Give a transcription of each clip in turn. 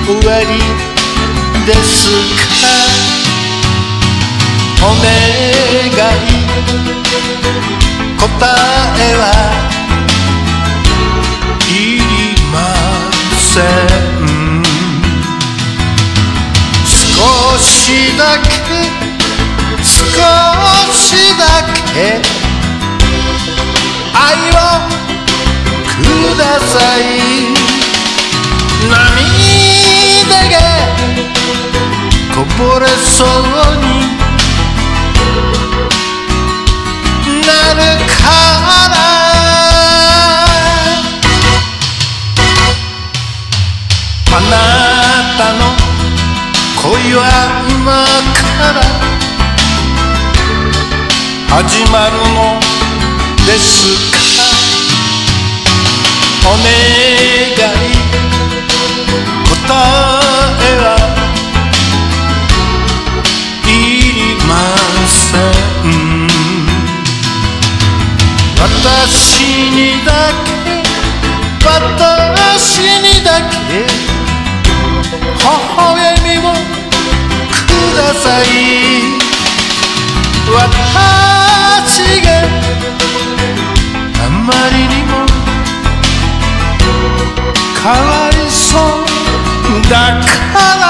終わりですか。お願い答えはいりません。少しだけ少しだけ愛をください。涙がこぼれそうになるから。あなたの恋は今から始まるのですか。お願い答えはいりません。私にだけ私にだけ微笑みをください。私があまりにもかわいそうだから。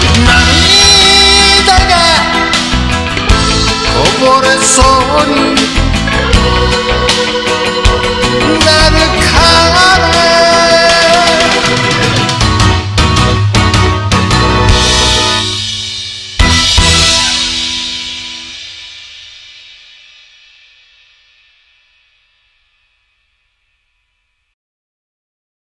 涙がこぼれそうに